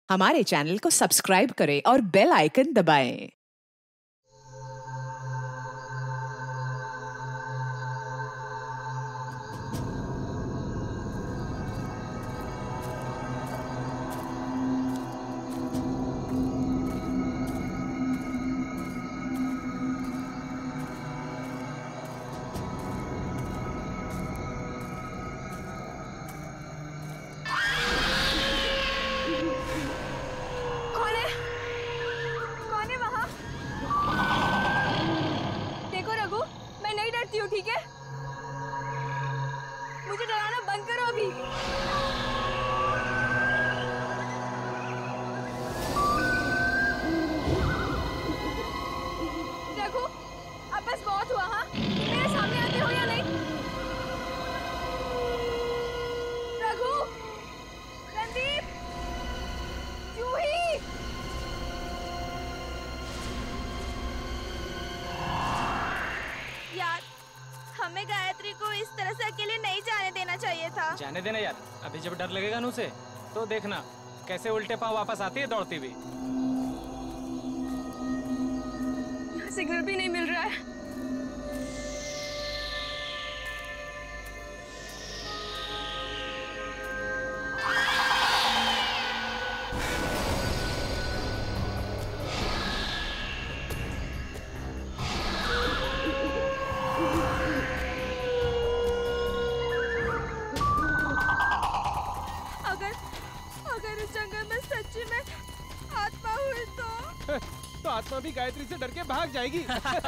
हमारे चैनल को सब्सक्राइब करें और बेल आइकन दबाएं। ठीक है, मुझे डराना बंद करो अभी। देखो अब बस बहुत हुआ। हाँ, मेरे सामने आते हो या नहीं? रघु, रणदीप, जूही, यार हमें गायत्री को इस तरह से अकेले नहीं जाने देना चाहिए था। जाने देना यार, अभी जब डर लगेगा ना उसे तो देखना कैसे उल्टे पांव वापस आती है दौड़ती हुई। सिग्नल भी नहीं मिल रहा है। अगर इस जंगल में सच्ची में आत्मा हुई तो आत्मा भी गायत्री से डर के भाग जाएगी।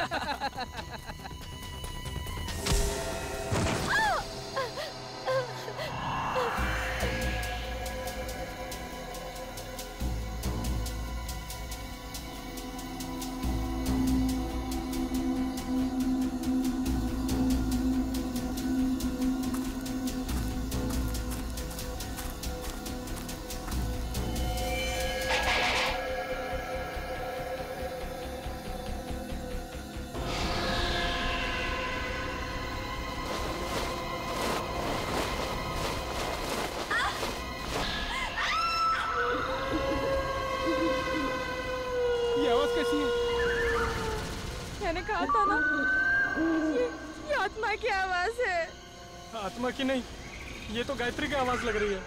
मैंने कहा था ना, ये आत्मा की आवाज है। आत्मा की नहीं, ये तो गायत्री की आवाज लग रही है।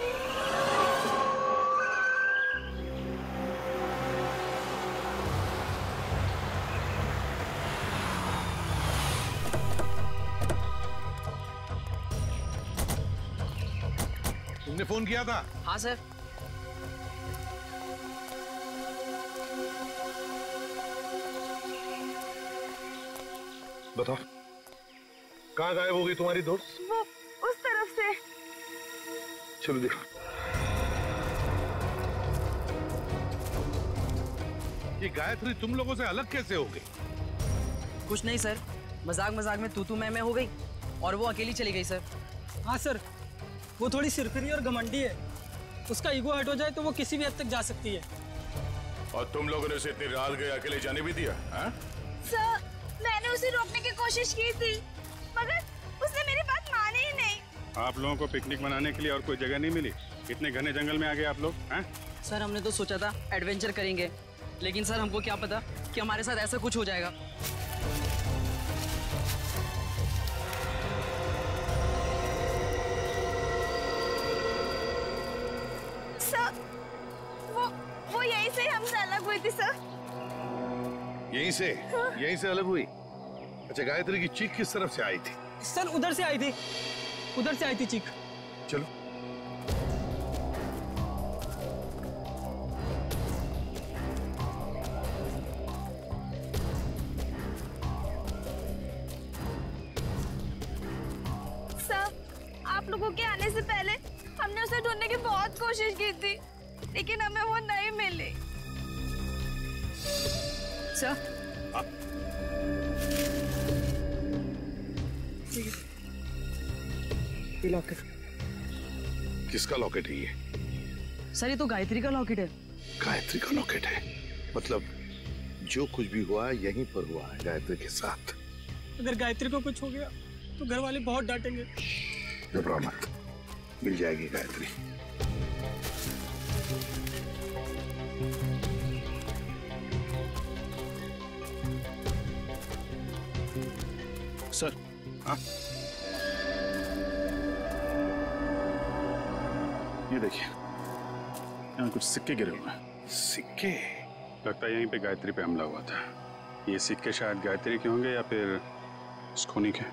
तुमने फोन किया था? हाँ सर। बताओ, कहाँ गायब हो गई तुम्हारी दोस्त? वो उस तरफ से। चलो देखो। ये गायत्री तुम लोगों से अलग कैसे हो गई? कुछ नहीं सर, मजाक मजाक में तू मैं हो गई और वो अकेली चली गई सर। हाँ सर, वो थोड़ी सिरफिरी और घमंडी है। उसका ईगो हट हो जाए तो वो किसी भी हद तक जा सकती है। और तुम लोगों ने उसे इतनी रात गए अकेले जाने भी दिया? हाँ? सर, मैंने उसे रोकने की कोशिश की थी, मगर उसने मेरी बात मानी ही नहीं। आप लोगों को पिकनिक मनाने के लिए और कोई जगह नहीं मिली? इतने घने जंगल में आ गए आप लोग? हैं? सर हमने तो सोचा था एडवेंचर करेंगे, लेकिन सर हमको क्या पता कि हमारे साथ ऐसा कुछ हो जाएगा। सर, वो यहीं से हमसे अलग हुई थी सर। यहीं से? हाँ? यहीं से अलग हुई? अच्छा, गायत्री की चीख किस तरफ से आई थी? सर उधर से आई थी, उधर से आई थी चीख। चलो। सर, आप लोगों के आने से पहले हमने उसे ढूंढने की बहुत कोशिश की थी, लेकिन हमें वो नहीं मिली। सर ये लॉकेट। किसका लॉकेट है ये? सर ये तो गायत्री का लॉकेट है। गायत्री का लॉकेट है? मतलब जो कुछ भी हुआ यहीं पर हुआ है गायत्री के साथ। अगर गायत्री को कुछ हो गया तो घर वाले बहुत डांटेंगे। घबराओ मत, मिल जाएगी गायत्री। सर। हाँ? ये देखिए, यहाँ कुछ सिक्के गिरे हुए हैं। सिक्के? लगता है यहीं पे गायत्री पे हमला हुआ था। ये सिक्के शायद गायत्री के होंगे या फिर स्कोनी के।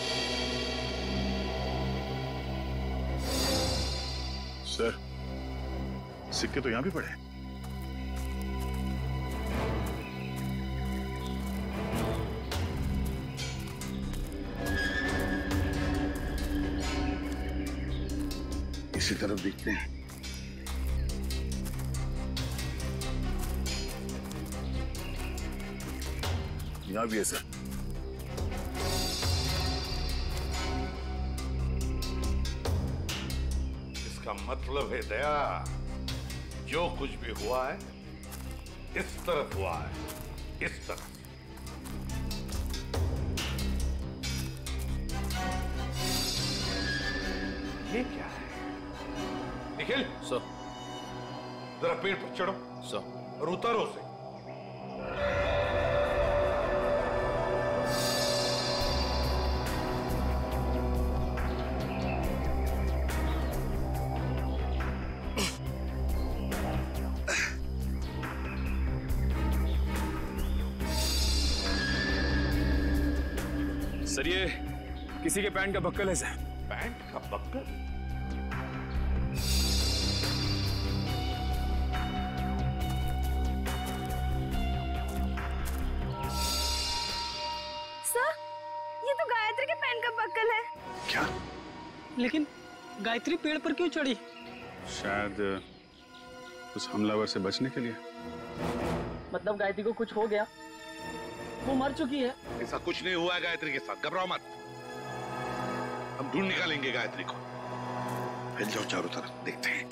सर, सिक्के तो यहाँ भी पड़े हैं। इसी तरफ देखते हैं। यहाँ भी है सर। इसका मतलब है दया, जो कुछ भी हुआ है इस तरफ हुआ है, इस तरफ। ये क्या है? निखिल सर। जरा पेड़ पर चढ़ो सर। और उतारो उसे। सर, ये किसी के पैंट का बक्कल है सर। पैंट का बक्कल? सर, ये तो गायत्री के पैंट का बक्कल है। क्या? लेकिन गायत्री पेड़ पर क्यों चढ़ी? शायद उस हमलावर से बचने के लिए। मतलब गायत्री को कुछ हो गया, वो मर चुकी है। ऐसा कुछ नहीं हुआ है गायत्री के साथ, घबराओ मत। हम ढूंढ निकालेंगे गायत्री को। फैल जाओ चारों तरफ, देखते हैं।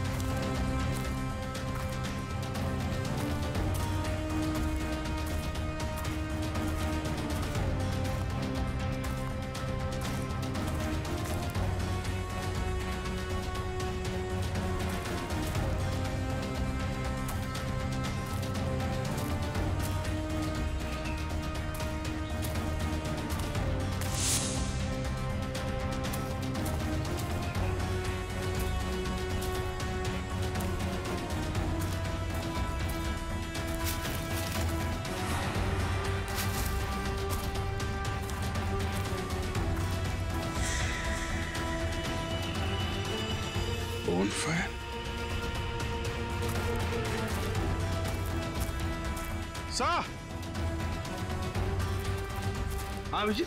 बोनफायर? सा? हाँ विजय।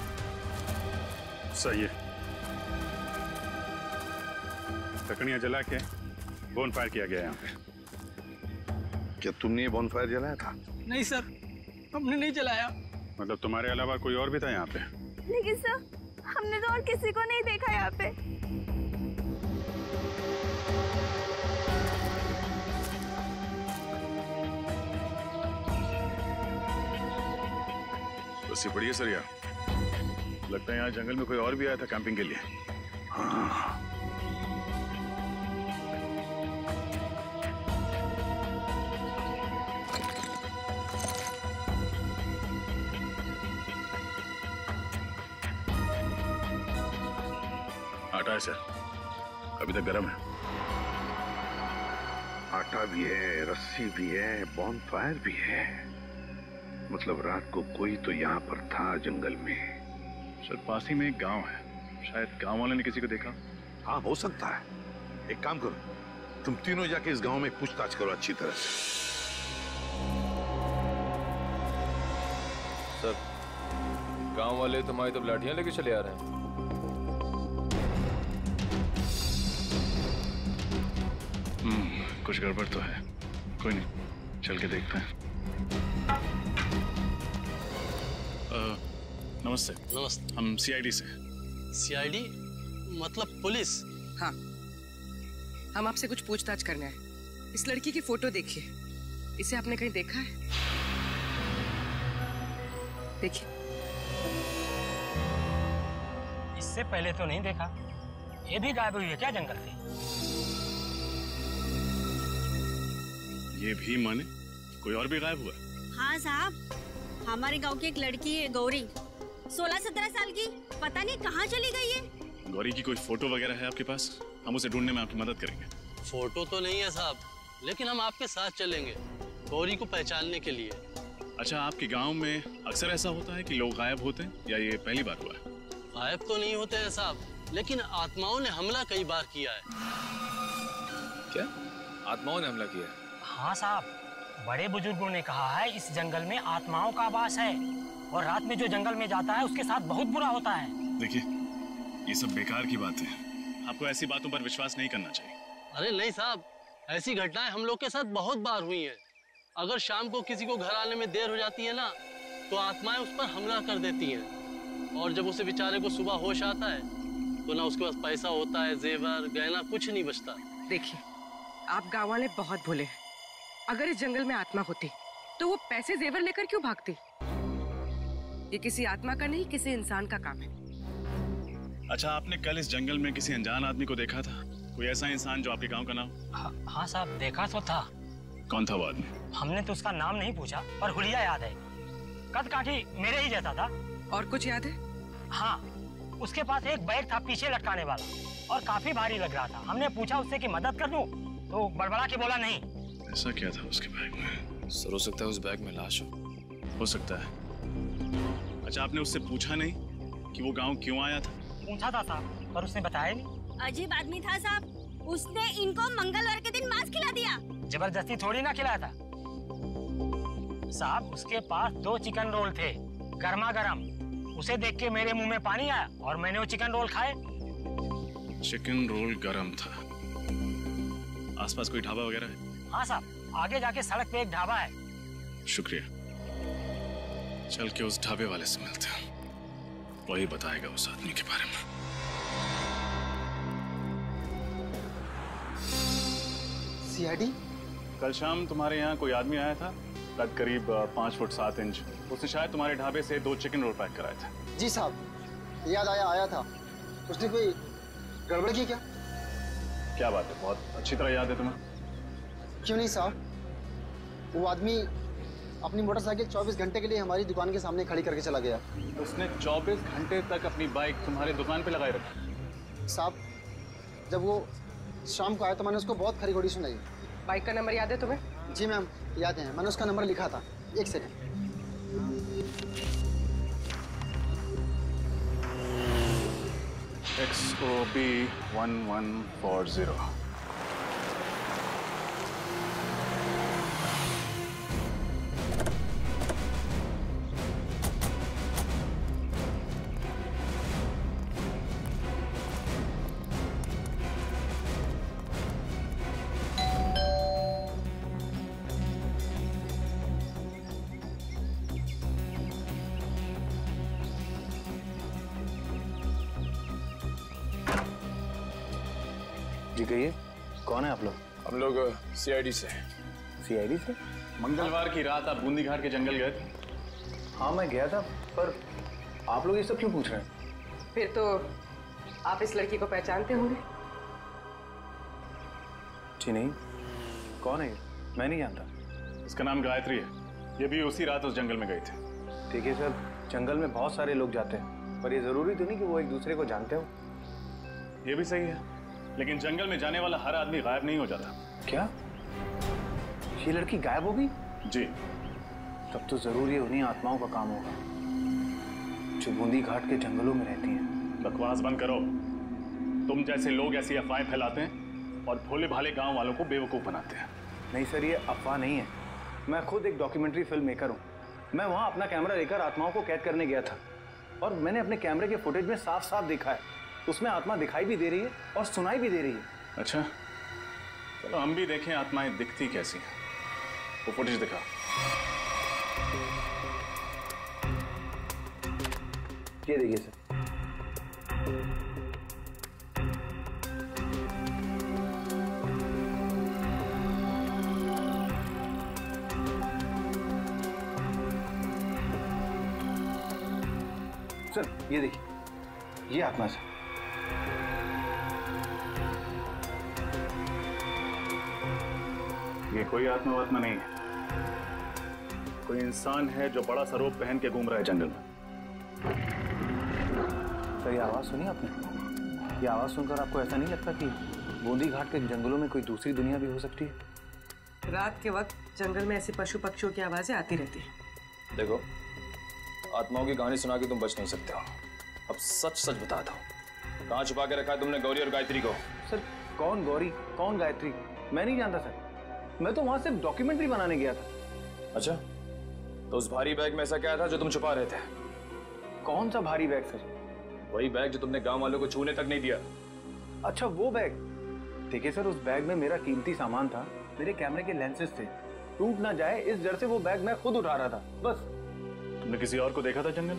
सही है। लकड़ियां जला के बोनफायर किया गया यहाँ पे। क्या तुमने ये बॉनफायर जलाया था? नहीं सर, हमने नहीं जलाया। मतलब तुम्हारे अलावा कोई और भी था यहाँ पे? लेकिन सर, हमने तो और किसी को नहीं देखा यहाँ पे। बस ये बढ़िया सर। यार, लगता है यहाँ जंगल में कोई और भी आया था कैंपिंग के लिए। हाँ। आटा है सर, अभी तक गर्म है। आटा भी है, रस्सी भी है, बॉनफायर भी है। मतलब रात को कोई तो यहाँ पर था जंगल में। सर, पास ही में एक गांव है, शायद गांव वाले ने किसी को देखा। हाँ, हो सकता है। एक काम करो, तुम तीनों जाके इस गांव में पूछताछ करो अच्छी तरह से। सर, गांव वाले तुम्हारी तो लाठियां लेके चले आ रहे हैं। कुछ गड़बड़ तो है। कोई नहीं, चल के देखते हैं। नमस्ते। नमस्ते। हम सीआईडी से। सीआईडी मतलब पुलिस? हाँ, हम आपसे कुछ पूछताछ करना है। इस लड़की की फोटो देखिए, इसे आपने कहीं देखा है? देखिए। इससे पहले तो नहीं देखा। ये भी गायब हुई है क्या जंगल से? ये भी माने कोई और भी गायब हुआ? हाँ साहब, हमारे गांव की एक लड़की है गौरी, 16-17 साल की, पता नहीं कहाँ चली गई है। गौरी की कोई फोटो वगैरह है आपके पास? हम उसे ढूंढने में आपकी मदद करेंगे। फोटो तो नहीं है साहब, लेकिन हम आपके साथ चलेंगे गौरी को पहचानने के लिए। अच्छा, आपके गांव में अक्सर ऐसा होता है कि लोग गायब होते हैं या ये पहली बार हुआ है? गायब तो नहीं होते हैं साहब, लेकिन आत्माओं ने हमला कई बार किया है। क्या आत्माओं ने हमला किया? हाँ साहब, बड़े बुजुर्गों ने कहा है इस जंगल में आत्माओं का वास है और रात में जो जंगल में जाता है उसके साथ बहुत बुरा होता है। देखिए, ये सब बेकार की बात है, आपको ऐसी बातों पर विश्वास नहीं करना चाहिए। अरे नहीं साहब, ऐसी घटनाएं हम लोग के साथ बहुत बार हुई हैं। अगर शाम को किसी को घर आने में देर हो जाती है ना, तो आत्माएं उस पर हमला कर देती हैं। और जब उसे बेचारे को सुबह होश आता है तो ना उसके पास पैसा होता है, जेवर गहना कुछ नहीं बचता। देखिए, आप गाँव वाले बहुत भोले हैं। अगर इस जंगल में आत्मा होती तो वो पैसे जेवर लेकर क्यों भागती? ये किसी आत्मा का नहीं, किसी इंसान का काम है। अच्छा, आपने कल इस जंगल में किसी अनजान आदमी को देखा था? कोई ऐसा इंसान जो आपके गांव का नाम? हाँ साहब, देखा तो था। कौन था वो आदमी? हमने तो उसका नाम नहीं पूछा, पर हुलिया याद है। कद काठी मेरे ही जैसा था। और कुछ याद है? हाँ, उसके पास एक बैग था पीछे लटकाने वाला और काफी भारी लग रहा था। हमने पूछा उससे कि मदद कर दूं, तो बड़बड़ा के बोला नहीं। ऐसा क्या था उसके बैग में? सर, हो सकता है उस बैग में लाश हो सकता है। अच्छा, आपने उससे पूछा नहीं कि वो गांव क्यों आया था? पूछा था साहब, पर उसने बताया नहीं। अजीब आदमी था साहब, उसने इनको मंगलवार के दिन मांस खिला दिया। जबरदस्ती थोड़ी ना खिलाया था साहब, उसके पास 2 चिकन रोल थे, गर्मा गर्म। उसे देख के मेरे मुंह में पानी आया और मैंने वो चिकन रोल खाए। चिकन रोल गरम था। आसपास कोई ढाबा वगैरह है? हाँ साहब, आगे जाके सड़क पे एक ढाबा है। शुक्रिया। चल के उस ढाबे वाले से मिलते हैं, वही बताएगा उस आदमी के बारे में। सीआईडी? कल शाम तुम्हारे यहाँ कोई आदमी आया था, कद करीब 5 फुट 7 इंच। उसने शायद तुम्हारे ढाबे से 2 चिकन रोल पैक कराए थे। जी साहब, याद आया था। उसने कोई गड़बड़ की क्या? क्या बात है, बहुत अच्छी तरह याद है तुम्हें। क्यों नहीं साहब, वो आदमी अपनी मोटरसाइकिल 24 घंटे के लिए हमारी दुकान के सामने खड़ी करके चला गया। उसने 24 घंटे तक अपनी बाइक तुम्हारी दुकान पे लगाए रखी? साहब, जब वो शाम को आया तो मैंने उसको बहुत खरी खोटी सुनाई। बाइक का नंबर याद है तुम्हें? जी मैम, याद है, मैंने उसका नंबर लिखा था। एक सेकंड। XOB 1140। जी कहिए, कौन है आप लोग? हम लोग सीआईडी से। सीआईडी से? मंगलवार की रात आप बूंदी घाट के जंगल गए थे? हाँ, मैं गया था, पर आप लोग ये सब क्यों पूछ रहे हैं? फिर तो आप इस लड़की को पहचानते होंगे। जी नहीं, कौन है ये? मैं नहीं जानता। इसका नाम गायत्री है। ये भी उसी रात उस जंगल में गई थी। ठीक है सर, जंगल में बहुत सारे लोग जाते हैं, पर ये जरूरी तो नहीं कि वो एक दूसरे को जानते हो। ये भी सही है, लेकिन जंगल में जाने वाला हर आदमी गायब नहीं हो जाता। क्या ये लड़की गायब हो गई? जी। तब तो जरूर ये उन्हीं आत्माओं का काम होगा जो बूंदी घाट के जंगलों में रहती हैं। बकवास बंद करो। तुम जैसे लोग ऐसी अफवाहें फैलाते हैं और भोले भाले गांव वालों को बेवकूफ बनाते हैं। नहीं सर, ये अफवाह नहीं है। मैं खुद एक डॉक्यूमेंट्री फिल्म मेकर हूँ। मैं वहाँ अपना कैमरा लेकर आत्माओं को कैद करने गया था और मैंने अपने कैमरे के फुटेज में साफ साफ देखा है, उसमें आत्मा दिखाई भी दे रही है और सुनाई भी दे रही है। अच्छा, चलो हम भी देखें आत्माएं दिखती कैसी हैं। वो फुटेज दिखा। ये देखिए सर। सर ये देखिए, ये आत्मा सर। ये कोई आत्मा नहीं है, कोई इंसान है जो बड़ा सा रोब पहन के घूम रहा है जंगल में। सर ये आवाज़ सुनी आपने? ये आवाज़ सुनकर आपको ऐसा नहीं लगता कि बूंदी घाट के जंगलों में कोई दूसरी दुनिया भी हो सकती है? रात के वक्त जंगल में ऐसे पशु पक्षियों की आवाजें आती रहती है। देखो, आत्माओं की कहानी सुना के तुम बच नहीं सकते हो। अब सच सच बता दो, कहाँ छुपा के रखा है तुमने गौरी और गायत्री को? सर कौन गौरी, कौन गायत्री, मैं नहीं जानता सर। मैं तो वहां सिर्फ डॉक्यूमेंट्री बनाने गया था। अच्छा, तो उस भारी बैग में ऐसा क्या था जो तुम छुपा रहे थे? कौन सा भारी बैग सर? वही बैग जो तुमने गांव वालों को छूने तक नहीं दिया। अच्छा वो बैग। देखिए सर, उस बैग में मेरा कीमती सामान था, मेरे कैमरे के लेंसेज थे। टूट ना जाए इस डर से वो बैग मैं खुद उठा रहा था, बस। तुमने किसी और को देखा था जंगल?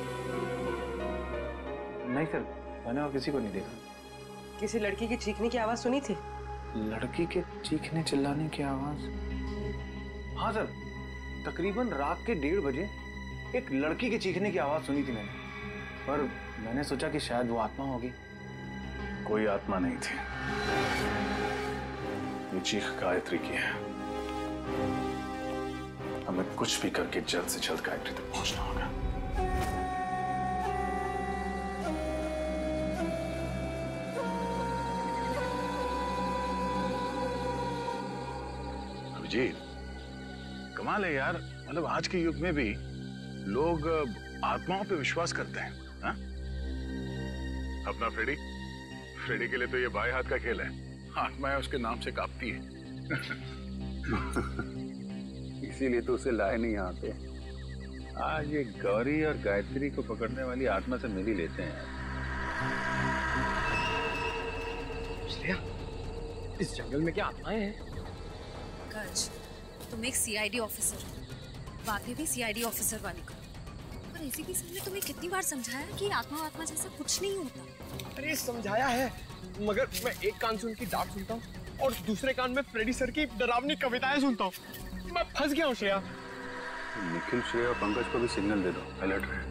नहीं सर, मैंने और किसी को नहीं देखा। किसी लड़की की चीखने की आवाज सुनी थी? लड़की के चीखने चिल्लाने की आवाज? हाँ सर, तकरीबन रात के 1:30 बजे एक लड़की के चीखने की आवाज सुनी थी मैंने, पर मैंने सोचा कि शायद वो आत्मा होगी। कोई आत्मा नहीं थी, ये चीख गायत्री की है। हमें कुछ भी करके जल्द से जल्द गायत्री तक पहुंचना होगा। अभिजीत, कमाल है यार, मतलब आज के युग में भी लोग आत्माओं पे विश्वास करते हैं। हा? अपना फ्रेडी के लिए तो ये बाएं हाथ का खेल है। आत्माएं उसके नाम से कांपती है। इसीलिए तो उसे लाए नहीं यहाँ पे। आज ये गौरी और गायत्री को पकड़ने वाली आत्मा से मिल ही लेते हैं। श्रेया, इस जंगल में क्या आत्माएं हैं? पंकज, तुम एक सीआईडी ऑफिसर हो, बातें भी सीआईडी ऑफिसर वाली करो। और एसीपी सर ने तुम्हें कितनी बार समझाया कि आत्मा जैसा कुछ नहीं होता। अरे समझाया है, मगर मैं एक कान से उनकी डांट सुनता हूँ और दूसरे कान में फ्रेडी सर की डरावनी कविताएं सुनता हूँ। मैं फंस गया हूँ श्रेया। निखिल, श्रेया और पंकज को भी सिग्नल दे दो, अलर्ट रहे।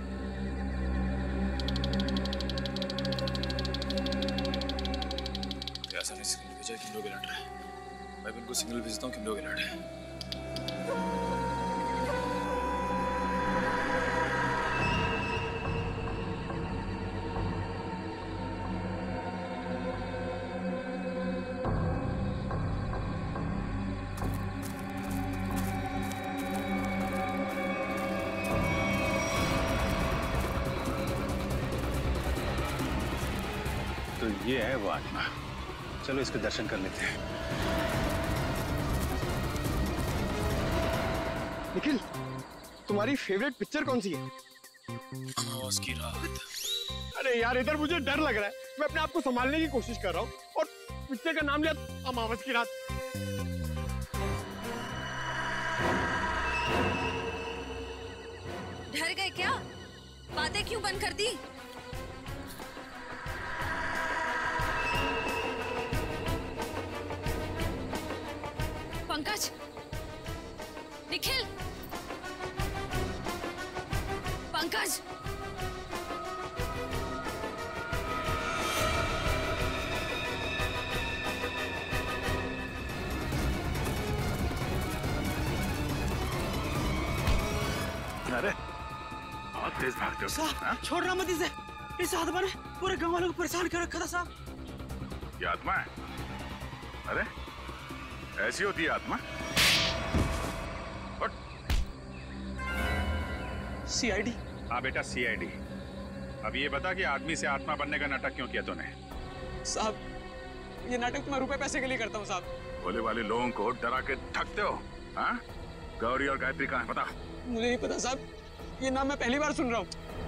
ऐसा नहीं सिग्नल भेजा कि हम लोग अलर्ट रहे। मैं भी उनको सिग्नल भेजता हूँ कि हम लोग अलर्ट हैं। तो ये है वो आत्मा, चलो इसके दर्शन कर लेते हैं। निखिल, तुम्हारी फेवरेट पिक्चर कौन सी है? अमावस की रात। अरे यार, इधर मुझे डर लग रहा है। मैं अपने आप को संभालने की कोशिश कर रहा हूँ और पिक्चर का नाम लिया अमावस की रात। डर गए क्या? बातें क्यों बंद कर दी? पंकज, निखिल, पंकज, अरे बहुत तेज भागते हो। साहब, छोड़ रहा मत इसे। इस आत्मा ने पूरे गांव वालों को परेशान कर रखा था साहब। ये आत्मा है? अरे ऐसी होती है आत्मा? सीआईडी? हाँ बेटा, सीआईडी। अब ये बता कि आदमी से आत्मा बनने का नाटक क्यों किया तूने? साहब, ये नाटक मैं रुपए पैसे के लिए करता हूँ साहब। भोले वाले लोगों को डरा के ठगते हो। हाँ? गौरी और गायत्री कहाँ है पता? मुझे नहीं पता साहब, ये नाम मैं पहली बार सुन रहा हूँ।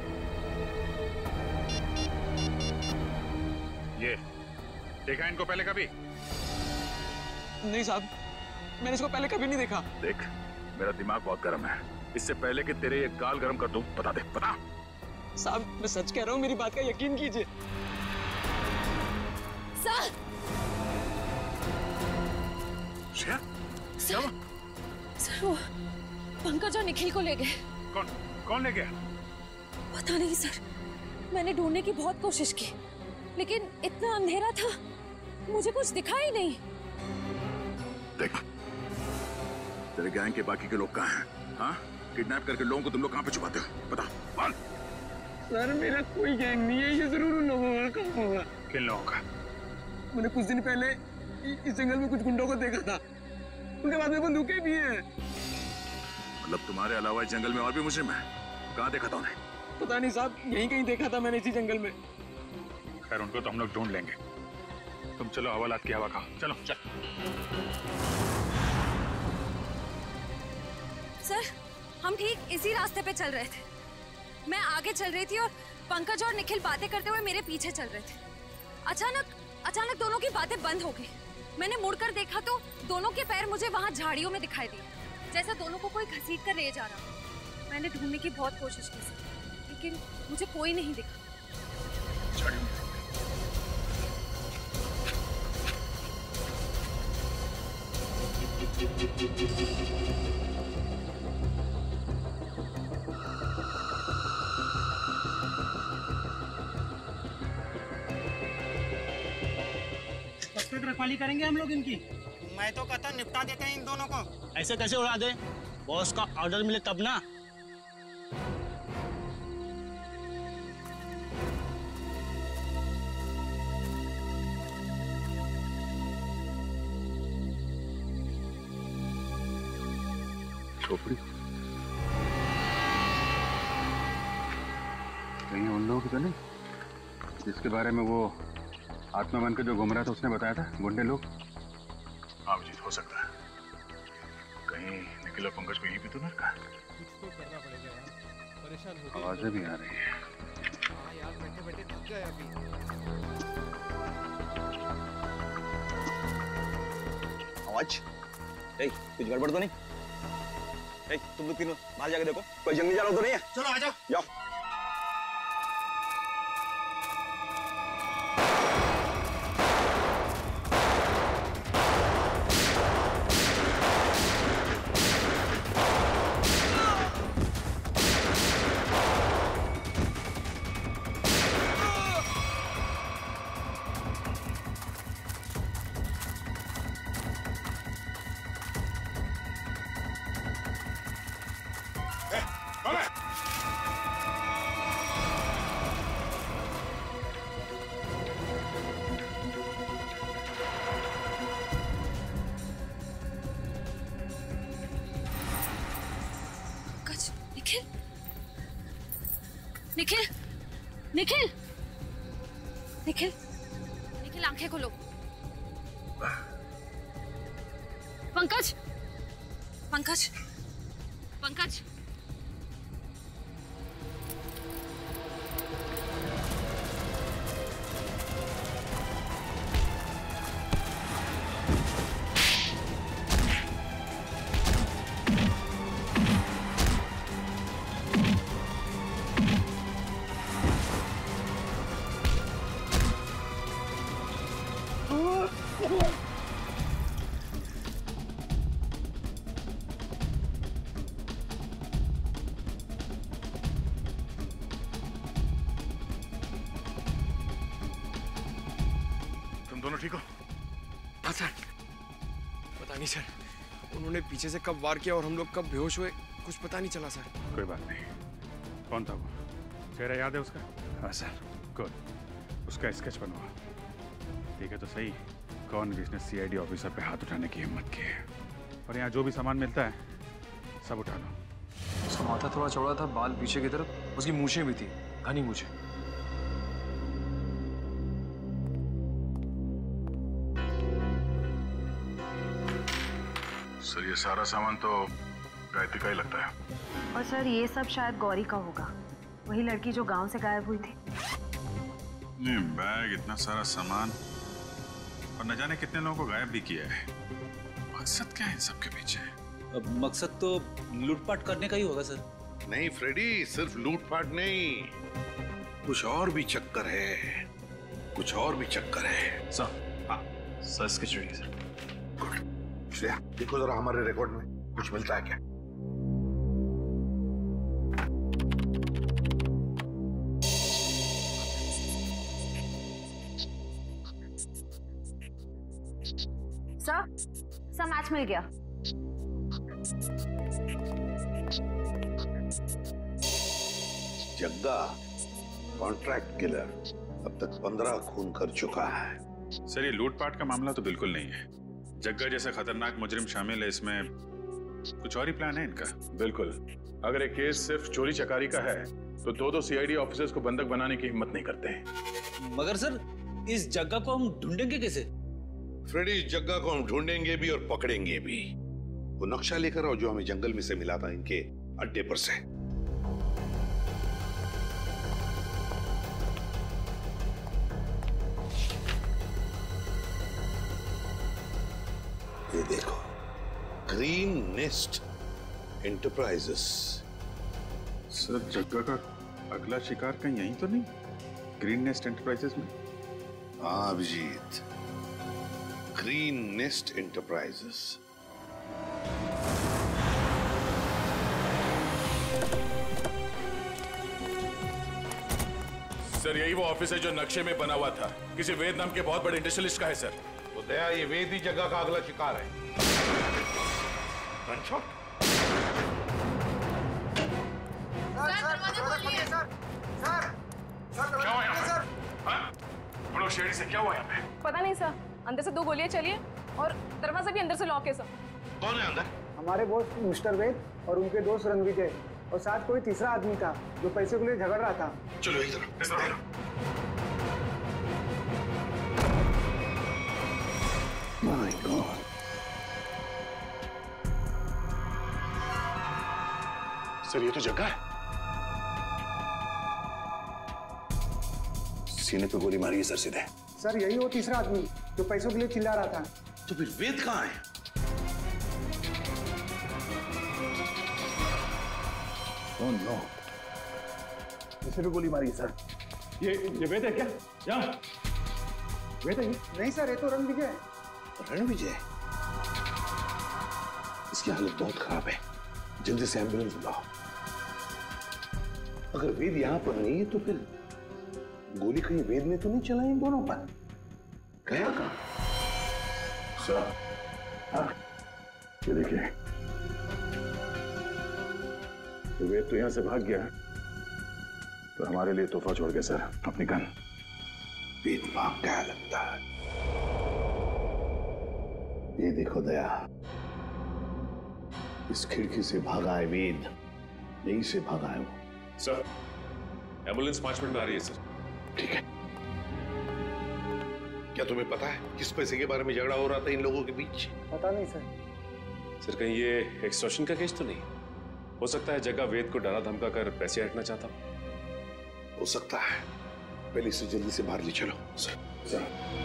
ये देखा इनको पहले कभी? नहीं साहब, मैंने इसको पहले कभी नहीं देखा। देख, मेरा दिमाग बहुत गर्म है। इससे पहले कि तेरे ये गाल गर्म कर दूं, बता दे, बता। साहब, मैं सच कह रहा हूँ, मेरी बात का यकीन कीजिए। सर, सर वो पंकज और निखिल को ले गए। कौन ले गया? पता नहीं सर, मैंने ढूंढने की बहुत कोशिश की, लेकिन इतना अंधेरा था, मुझे कुछ दिखा ही नहीं। देख, तेरे गैंग के बाकी के लोग कहाँ हैं? हाँ? किडनैप करके लोगों को तुम लोग कहाँ पे छुपाते हो? बता, बोल। सर मेरा कोई गैंग नहीं है, ये जरूर उन लोगों का काम होगा। किन लोगों का? मैंने कुछ दिन पहले इस जंगल में कुछ गुंडों को देखा था, उनके बाद में बंदूकें भी हैं। मतलब तुम्हारे अलावा इस जंगल में और भी मुजरिम है? कहाँ देखा था उन्हें? पता नहीं साहब, यहीं कहीं देखा था मैंने इसी जंगल में। खैर उनको तो हम लोग ढूंढ लेंगे। तुम चलो हवालात की हवा खाओ। चलो चल। सर हम ठीक इसी रास्ते पे चल रहे थे। मैं आगे चल रही थी और पंकज और निखिल बातें करते हुए मेरे पीछे चल रहे थे। अचानक दोनों की बातें बंद हो गई। मैंने मुड़कर देखा तो दोनों के पैर मुझे वहां झाड़ियों में दिखाई दिए, जैसे दोनों को कोई घसीट कर ले जा रहा। मैंने ढूंढने की बहुत कोशिश की सर, लेकिन मुझे कोई नहीं दिखा। कब तक रखवाली करेंगे हम लोग इनकी? मैं तो कहता निपटा देते हैं इन दोनों को। ऐसे कैसे उड़ा दे? बॉस का ऑर्डर मिले तब ना। खोपड़ी कहीं उन लोगों की तो नहीं जिसके बारे में वो आत्मा बनकर जो घूम रहा था उसने बताया था, गुंडे लोग? हाँ अभिजीत, हो सकता है कहीं निखिल और पंकज को यहीं पे तो ना रखा। कुछ तो करना पड़ेगा यार, परेशान हो गए। आवाजें भी आ रही है। हाँ यार, बैठे बैठे थक गए अभी। आवाज? कुछ गड़बड़ तो नहीं? तुम लोग तीनों बाहर जाके देखो, कोई जंगली जानवर तो नहीं है? चलो आ जाओ। जाओ। निखिल, निखिल, निखिल, निखिल आंखें खोलो। पंकज, पंकज, पंकज। दोनों ठीक हो? हाँ सर। पता नहीं सर, उन्होंने पीछे से कब वार किया और हम लोग कब बेहोश हुए, कुछ पता नहीं चला सर। कोई बात नहीं। कौन था वो? चेहरा याद है उसका? हाँ सर। गुड, उसका स्केच बनवा। ठीक है तो सही, कौन जिसने सीआईडी ऑफिसर पे हाथ उठाने की हिम्मत की है। और यहाँ जो भी सामान मिलता है सब उठा लो। उसका माथा थोड़ा चौड़ा था, बाल पीछे की तरफ, उसकी मूछें भी थी, घनी मूछें। सर ये सारा सामान तो गायत्री का ही लगता है। और सर ये सब शायद गौरी का होगा, वही लड़की जो गांव से गायब हुई थी। नहीं, बैग, इतना सारा सामान और न जाने कितने लोगों को गायब भी किया है। मकसद क्या है इन सब के पीछे? अब मकसद तो लूटपाट करने का ही होगा सर। नहीं फ्रेडी, सिर्फ लूटपाट नहीं, कुछ और भी चक्कर है, कुछ और भी चक्कर है। सर, हाँ sir, sketch ready sir. Good. Shreya देखो जरा हमारे रिकॉर्ड में कुछ मिलता है क्या? सर मैच मिल गया। जग्गा, कॉन्ट्रैक्ट किलर अब तक 15 खून कर चुका है। सर, ये लूटपाट का मामला तो बिल्कुल नहीं है। जग्गा जैसा खतरनाक मुजरिम शामिल है इसमें, कुछ और ही प्लान है इनका। बिल्कुल। अगर एक केस सिर्फ चोरी चकारी का है तो दो सीआईडी ऑफिसर्स को बंधक बनाने की हिम्मत नहीं करते हैं। मगर सर, इस जग्गा को हम ढूंढेंगे कैसे? फ्रेडी, इस जग्गा को हम ढूंढेंगे भी और पकड़ेंगे भी। वो नक्शा लेकर आओ जो हमें जंगल में से मिला था इनके अड्डे पर से। ये देखो, green nest enterprises. Sir, Jagga का अगला शिकार कहीं यहीं तो नहीं? ग्रीन नेस्ट एंटरप्राइजेस में? हाँ Abhijeet, green nest enterprises. Sir, यही वो ऑफिस है जो नक्शे में बना हुआ था। किसी वेद नाम के बहुत बड़े इंडस्ट्रियलिस्ट का है सर। तो दया, ये वेद ही जगह का अगला शिकार है। गनशॉट। क्या हुआ यहाँ पे? हाँ? हम लोग शेरी से क्या हुआ यहाँ पे? पता नहीं सर, अंदर से 2 गोलियां चली हैं और दरवाजा भी अंदर से लॉक है सर। कौन है अंदर? हमारे बॉस मिस्टर वेद और उनके दोस्त रणविजय, और साथ कोई तीसरा आदमी था जो पैसे के लिए झगड़ रहा था। चलो इधर। My God. सर, ये तो जग्गा है। सीने पे गोली मारी है सर सीधे। सर, यही वो तीसरा आदमी जो पैसों के लिए चिल्ला रहा था। तो फिर वेद कहाँ है? ओह नो, इसे भी गोली मारी है सर। ये वेद है क्या? यहाँ वेद है? नहीं सर, ये तो रणविजय है। रणविजय? इसकी हालत बहुत खराब है, जल्दी से एम्बुलेंस बुलाओ। अगर वेद यहाँ पर नहीं है तो फिर गोली कहीं वेद ने तो नहीं चलाई इन दोनों पर? गया कहाँ? सर, हाँ, ये देखिए, तो वेद तो यहां से भाग गया तो हमारे लिए तोहफा छोड़ गया सर, अपनी गन। वेद भाग गया लगता है। ये देखो दया, इस खिड़की से भागा है वेद, यहीं से भागा है वो। सर, एम्बुलेंस 5 मिनट में आ रही है सर। ठीक है। क्या तुम्हें पता है किस पैसे के बारे में झगड़ा हो रहा था इन लोगों के बीच? पता नहीं सर। सर, कहीं ये एक्सटॉर्शन का केस तो नहीं? हो सकता है जगह वेद को डरा धमका कर पैसे हटना चाहता हो सकता है। पहले इसे जल्दी से बाहर ले चलो। सर।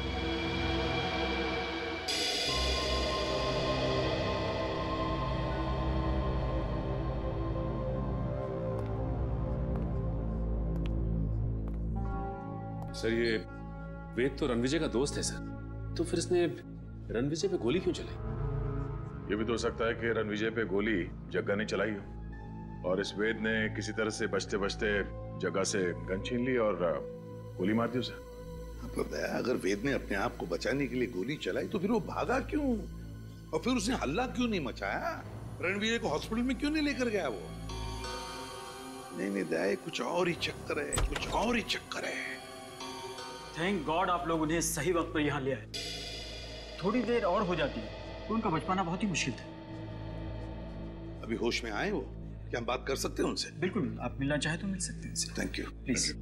सर, ये वेद तो रणविजय का दोस्त है सर, तो फिर इसने रणविजय पे गोली क्यों चलाई? ये भी तो हो सकता है कि रणविजय पे गोली जग्गा ने चलाई हो और इस वेद ने किसी तरह से बचते बचते जग्गा से गन छीन ली और गोली मार दी उसे। अगर वेद ने अपने आप को बचाने के लिए गोली चलाई तो फिर वो भागा क्यों? और फिर उसने हल्ला क्यों नहीं मचाया? रणविजय को हॉस्पिटल में क्यों नहीं लेकर गया वो? नहीं दया, कुछ और ही चक्कर है, कुछ और ही चक्कर है। थैंक गॉड आप लोग उन्हें सही वक्त पर यहाँ ले आए। थोड़ी देर और हो जाती तो उनका बच पाना बहुत ही मुश्किल था। अभी होश में आए वो? क्या हम बात कर सकते हैं उनसे? बिल्कुल, आप मिलना चाहे तो मिल सकते हैं उनसे। Thank you. प्लीज।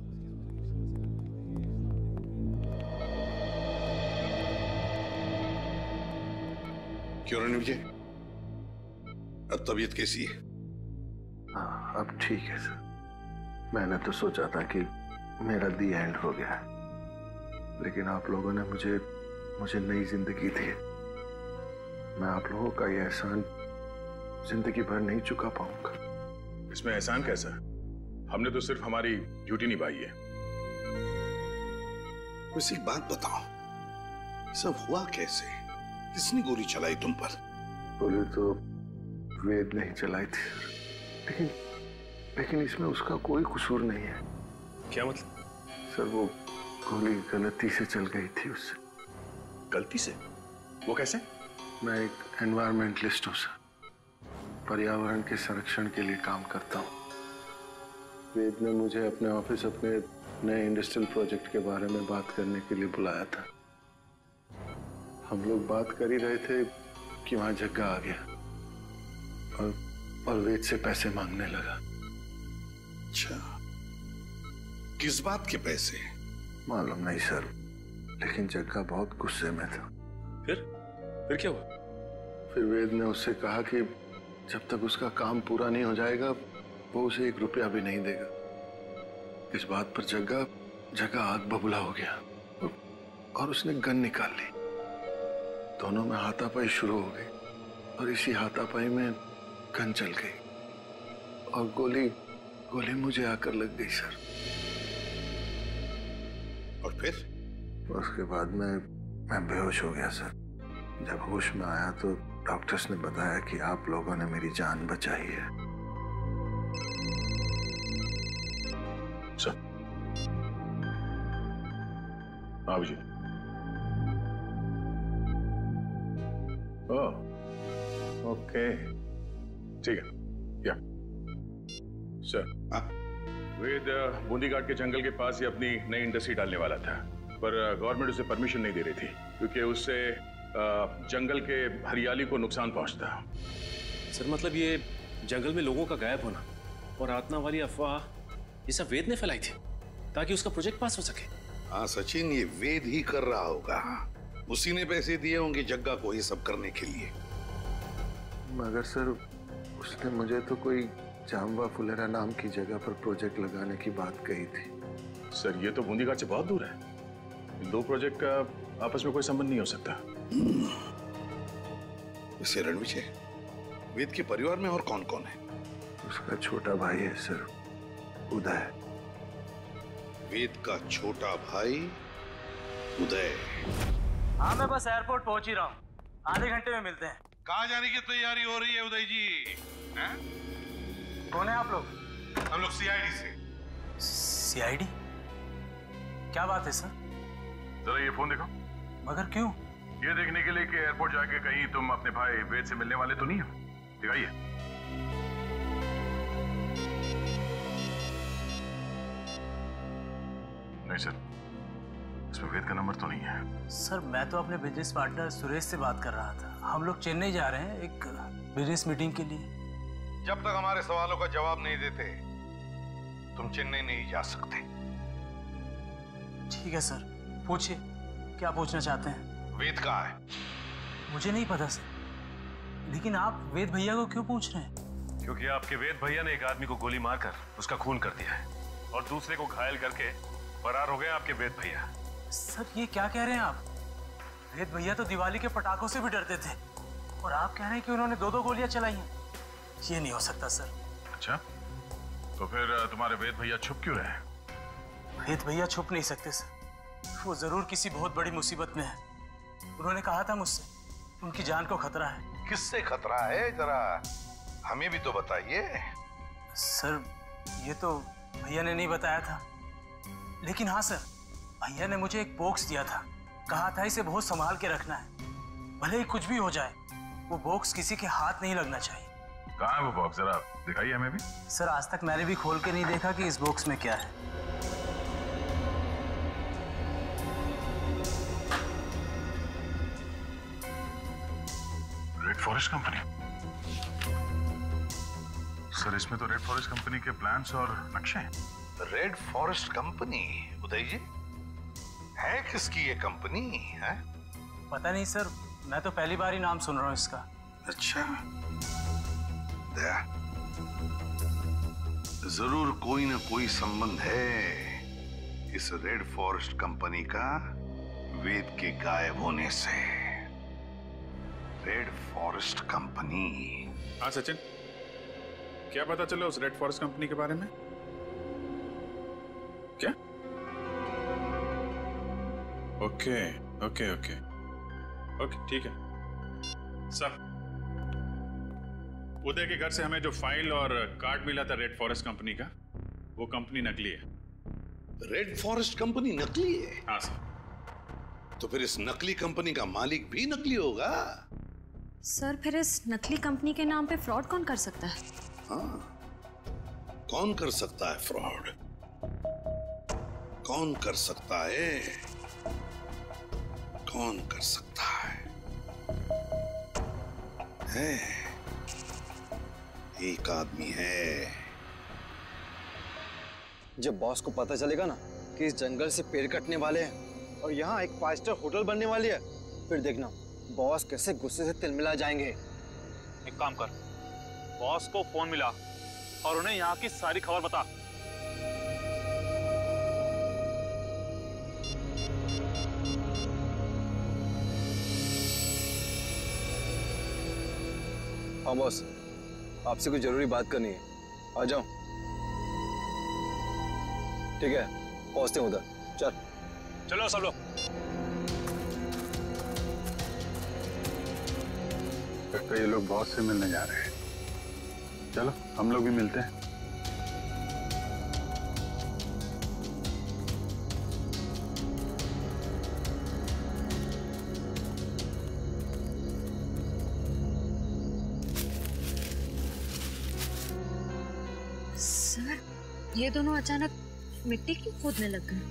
क्यों रणविजय, अब तबीयत कैसी है? हाँ, अब ठीक है सर। मैंने तो सोचा था कि मेरा दी एंड हो गया, लेकिन आप लोगों ने मुझे नई जिंदगी दी। मैं आप लोगों का ये एहसान जिंदगी भर नहीं चुका पाऊंगा। इसमें एहसान कैसा? हमने तो सिर्फ हमारी ड्यूटी निभाई है। वैसे एक बात बताओ, सब हुआ कैसे? किसने गोली चलाई तुम पर? गोली तो वेद नहीं चलाई थी, लेकिन इसमें उसका कोई कसूर नहीं है। क्या मतलब? सर, वो गोली गलती से चल गई थी उससे। गलती से? वो कैसे? मैं एक एनवायरमेंटलिस्ट हूँ सर, पर्यावरण के संरक्षण के लिए काम करता हूँ। वेद ने मुझे अपने ऑफिस अपने नए इंडस्ट्रियल प्रोजेक्ट के बारे में बात करने के लिए बुलाया था। हम लोग बात कर ही रहे थे कि वहां जग्गा आ गया और वेद से पैसे मांगने लगा। अच्छा, किस बात के पैसे? मालूम नहीं सर, लेकिन जग्गा बहुत गुस्से में था। फिर क्या हुआ? फिर वेद ने उससे कहा कि जब तक उसका काम पूरा नहीं हो जाएगा वो उसे 1 रुपया भी नहीं देगा। इस बात पर जग्गा आग बबूला हो गया और उसने गन निकाल ली। दोनों में हाथापाई शुरू हो गई और इसी हाथापाई में गन चल गई और गोली मुझे आकर लग गई सर। और फिर? उसके बाद मैं बेहोश हो गया सर। जब होश में आया तो डॉक्टर्स ने बताया कि आप लोगों ने मेरी जान बचाई है। सर आओ जी। ओके ठीक है। या सर, वेद बूंदी घाट के जंगल के पास ही अपनी नई इंडस्ट्री डालने वाला था, पर गवर्नमेंट उसे परमिशन नहीं दे रही थी क्योंकि उससे जंगल के हरियाली को नुकसान पहुंचता। सर मतलब ये जंगल में लोगों का गायब होना और आत्मा वाली अफवाह ये सब वेद ने फैलाई थी ताकि उसका प्रोजेक्ट पास हो सके। हाँ सचिन, ये वेद ही कर रहा होगा। उसी ने पैसे दिए होंगे जग्गा को ये सब करने के लिए। मगर सर उसने मुझे तो कोई जाम्बा फुलेरा नाम की जगह पर प्रोजेक्ट लगाने की बात कही थी। सर ये तो बूंदी घाट से बहुत दूर है। इन 2 प्रोजेक्ट का आपस में कोई संबंध नहीं हो सकता। वैसे रणविजय, वेद के परिवार में और कौन कौन है? उसका छोटा भाई है सर, उदय। वेद का छोटा भाई उदय। हाँ मैं बस एयरपोर्ट पहुंच ही रहा हूँ, आधे घंटे में मिलते हैं। कहाँ जाने की तैयारी हो रही है उदय जी? हैं? कौन है आप लोग? हम लोग सीआईडी से। सीआईडी? क्या बात है सर? जरा ये फोन देखो। मगर क्यों? ये देखने के लिए कि एयरपोर्ट जाके कहीं तुम अपने भाई वेद से मिलने वाले तो नहीं हो। दिखाइए। नहीं सर, इसमें वेद का नंबर तो नहीं है। सर मैं तो अपने बिजनेस पार्टनर सुरेश से बात कर रहा था। हम लोग चेन्नई जा रहे हैं एक बिजनेस मीटिंग के लिए। जब तक हमारे सवालों का जवाब नहीं देते तुम चेन्नई नहीं जा सकते। ठीक है सर, पूछिए क्या पूछना चाहते हैं। वेद कहाँ है? मुझे नहीं पता सर, लेकिन आप वेद भैया को क्यों पूछ रहे हैं? क्योंकि आपके वेद भैया ने एक आदमी को गोली मारकर उसका खून कर दिया है और दूसरे को घायल करके फरार हो गए आपके वेद भैया। सर ये क्या कह रहे हैं आप? वेद भैया तो दिवाली के पटाखों से भी डरते थे और आप कह रहे हैं कि उन्होंने 2-2 गोलियां चलाई हैं। ये नहीं हो सकता सर। अच्छा, तो फिर तुम्हारे वेद भैया छुप क्यों रहे? वेद भैया छुप नहीं सकते सर, वो जरूर किसी बहुत बड़ी मुसीबत में है। उन्होंने कहा था मुझसे उनकी जान को खतरा है। किससे खतरा है, जरा हमें भी तो बताइए। सर ये तो भैया ने नहीं बताया था, लेकिन हाँ सर भैया ने मुझे एक बॉक्स दिया था, कहा था इसे बहुत संभाल के रखना है, भले ही कुछ भी हो जाए वो बॉक्स किसी के हाथ नहीं लगना चाहिए। कहाँ है वो बॉक्स, जरा दिखाइए हमें भी। सर आज तक मैंने भी खोल के नहीं देखा कि इस बॉक्स में क्या है। Red forest company? सर इसमें तो रेड फॉरेस्ट कंपनी के प्लान्स और नक्शे हैं। Red forest company? Uday ji, है किसकी ये कंपनी है? पता नहीं सर, मैं तो पहली बार ही नाम सुन रहा हूँ इसका। अच्छा, जरूर कोई ना कोई संबंध है इस रेड फॉरेस्ट कंपनी का वेद के गायब होने से। Red forest company? हाँ सचिन, क्या पता चला उस रेड फॉरेस्ट कंपनी के बारे में? क्या? ओके ओके ओके ओके ठीक है। सर उदय के घर से हमें जो फाइल और कार्ड मिला था रेड फॉरेस्ट कंपनी का, वो कंपनी नकली है। रेड फॉरेस्ट कंपनी नकली है? हाँ सर। तो फिर इस नकली कंपनी का मालिक भी नकली होगा? सर फिर इस नकली कंपनी के नाम पे फ्रॉड कौन कर सकता है? हाँ, कौन कर सकता है फ्रॉड? कौन कर सकता है? कौन कर सकता है? एक आदमी है। जब बॉस को पता चलेगा ना कि इस जंगल से पेड़ कटने वाले हैं और यहाँ एक 5 स्टार होटल बनने वाली है, फिर देखना बॉस कैसे गुस्से से तिलमिला जाएंगे। एक काम कर, बॉस को फोन मिला और उन्हें यहाँ की सारी खबर बता। हाँ बॉस, आपसे कुछ जरूरी बात करनी है, आ जाओ। ठीक है, पहुंचते हैं उधर। चलो सब लोग। लगता है ये लोग बॉस से मिलने जा रहे हैं। चलो हम लोग भी मिलते हैं। सर, ये दोनों अचानक मिट्टी क्यों खोदने लग गए?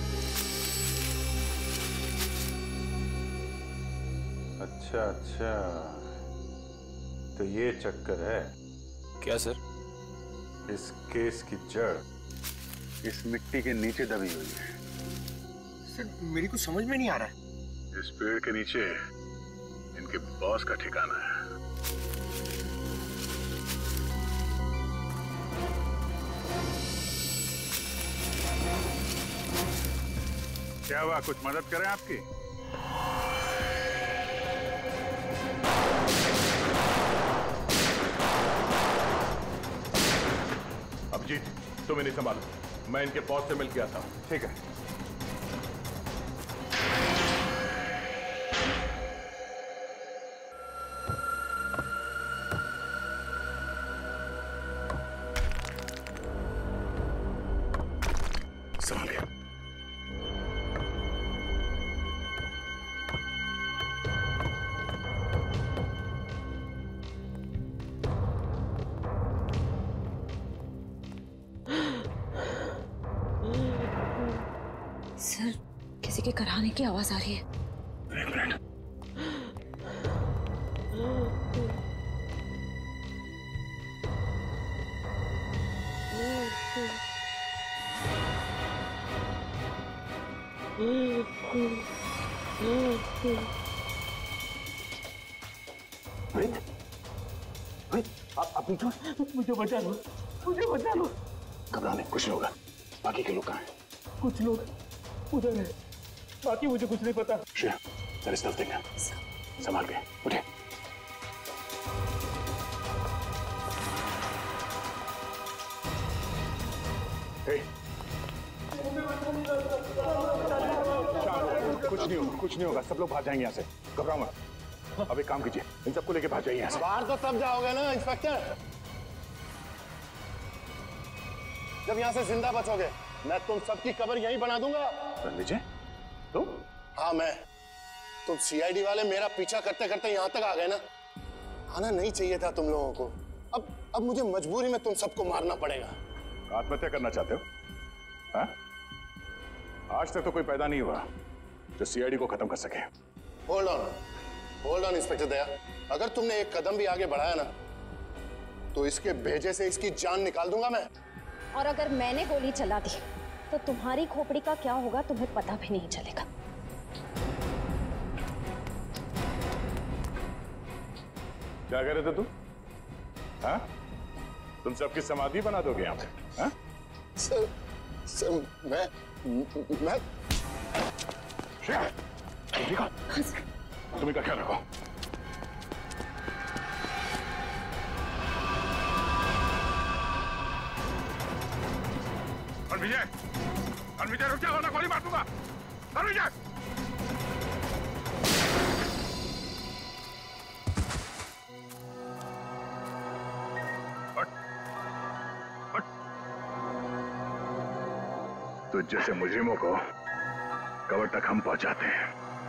अच्छा अच्छा, तो ये चक्कर है क्या सर? इस केस की जड़ इस मिट्टी के नीचे दबी हुई है। सर मेरी कुछ समझ में नहीं आ रहा है। इस पेड़ के नीचे इनके बॉस का ठिकाना है। क्या हुआ, कुछ मदद करें आपकी? अभिजीत, तुम इन्हें संभालो, मैं इनके बॉस से मिल के आता हूं। ठीक है। समझ गया। सर, किसी के कराने की आवाज आ रही है। एक मिनट। आप मुझे बचा लो, मुझे बचा लो। घबराने कुछ नहीं होगा। बाकी के लोग कहाँ हैं? कुछ लोग उधर है, बाकी मुझे कुछ नहीं पता। श्रेया, जरा इस तरफ देखना, संभाल के उठे। कुछ नहीं होगा, सब लोग भाग जाएंगे यहाँ से। घबराओ मत। अब एक काम कीजिए, इन सबको लेके भाग जाइए यहाँ से। बाहर तो तब जाओगे ना इंस्पेक्टर, जब यहाँ से जिंदा बचोगे। मैं तुम सबकी कब्र यहीं बना दूंगा। रणविजय, तुम? हाँ मैं। तुम सीआईडी वाले मेरा पीछा करते करते यहाँ तक आ गए ना। आना नहीं चाहिए था तुम लोगों को। अब मुझे मजबूरी में तुम सबको मारना पड़ेगा। आत्महत्या करना चाहते हो? हाँ? आज तक तो कोई पैदा नहीं हुआ जो सीआईडी को खत्म कर सके। होल्ड ऑन इंस्पेक्टर दया, अगर तुमने एक कदम भी आगे बढ़ाया ना तो इसके भेजे से इसकी जान निकाल दूंगा मैं। और अगर मैंने गोली चला दी तो तुम्हारी खोपड़ी का क्या होगा तुम्हें पता भी नहीं चलेगा। क्या कह रहे थे तुम? हाँ? तुम सबकी समाधि बना दोगे यहाँ पे? हाँ? सर मैं ठीक है, तुम इनका ख्याल रखो। रणविजय रुक जाओ ना, गोली मार दूंगा। रणविजय! तो जैसे मुजरिमों को कब्र तक हम पहुंचाते हैं।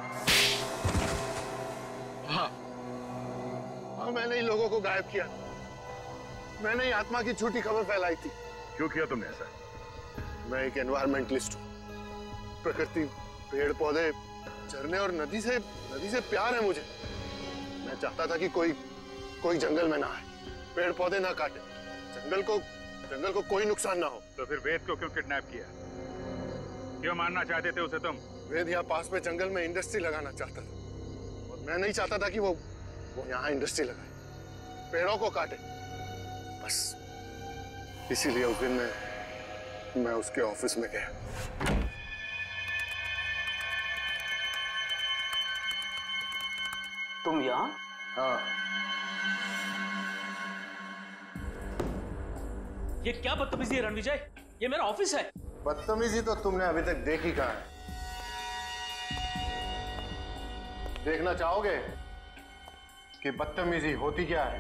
हाँ, मैंने ही लोगों को गायब किया। मैंने ही आत्मा की झूठी खबर फैलाई थी। क्यों किया तुमने ऐसा? मैं एक एनवायरमेंटलिस्ट हूँ। प्रकृति, पेड़ पौधे, झरने और नदी से प्यार है मुझे। मैं चाहता था कि कोई जंगल में ना आए, पेड़ पौधे ना काटे, जंगल को कोई नुकसान ना हो। तो फिर वेद को क्यों किडनैप किया? क्यों मारना चाहते थे उसे तुम? वेद यहाँ पास में जंगल में इंडस्ट्री लगाना चाहता था और मैं नहीं चाहता था कि वो यहाँ इंडस्ट्री लगाए, पेड़ों को काटे। बस इसीलिए उस दिन मैं उसके ऑफिस में गया। तुम यहाँ? हाँ। ये क्या बदतमीजी है रणविजय? ये मेरा ऑफिस है। बदतमीजी तो तुमने अभी तक देखी कहाँ है? देखना चाहोगे कि बदतमीजी होती क्या है?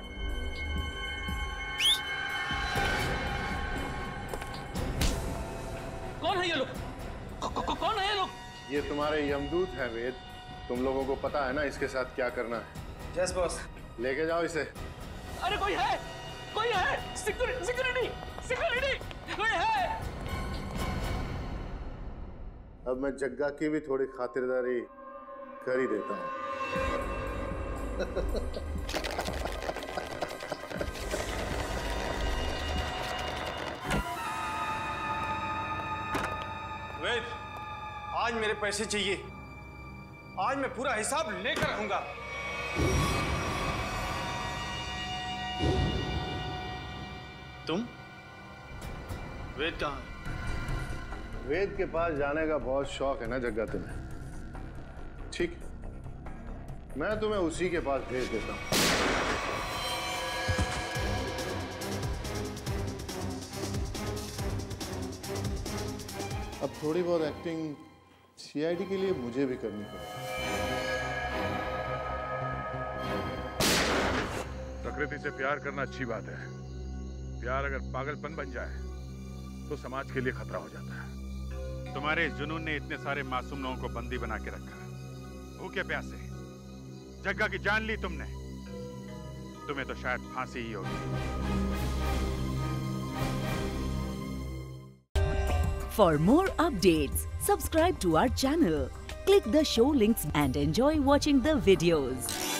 कौन है ये लोग? कौन है ये लोग? ये तुम्हारे यमदूत हैं वेद। तुम लोगों को पता है ना इसके साथ क्या करना है? Yes boss. लेके जाओ इसे। अरे कोई है सिक्योरिटी कोई है। अब मैं जग्गा की भी थोड़ी खातिरदारी कर ही देता हूँ। वेद, आज मेरे पैसे चाहिए। आज मैं पूरा हिसाब लेकर रहूंगा। तुम? वेद कहाँ है? वेद के पास जाने का बहुत शौक है ना जग्गा तुम्हें? ठीक है, मैं तुम्हें उसी के पास भेज देता हूँ। अब थोड़ी बहुत एक्टिंग सीआईडी के लिए मुझे भी करनी पड़ेगी। प्रकृति से प्यार करना अच्छी बात है। प्यार अगर पागलपन बन जाए तो समाज के लिए खतरा हो जाता है। तुम्हारे इस जुनून ने इतने सारे मासूम लोगों को बंदी बना के रखा है। भूखे प्यासे जग्गा की जान ली तुमने। तुम्हें तो शायद फांसी ही होगी। For more updates, subscribe to our channel, click the show links and enjoy watching the videos.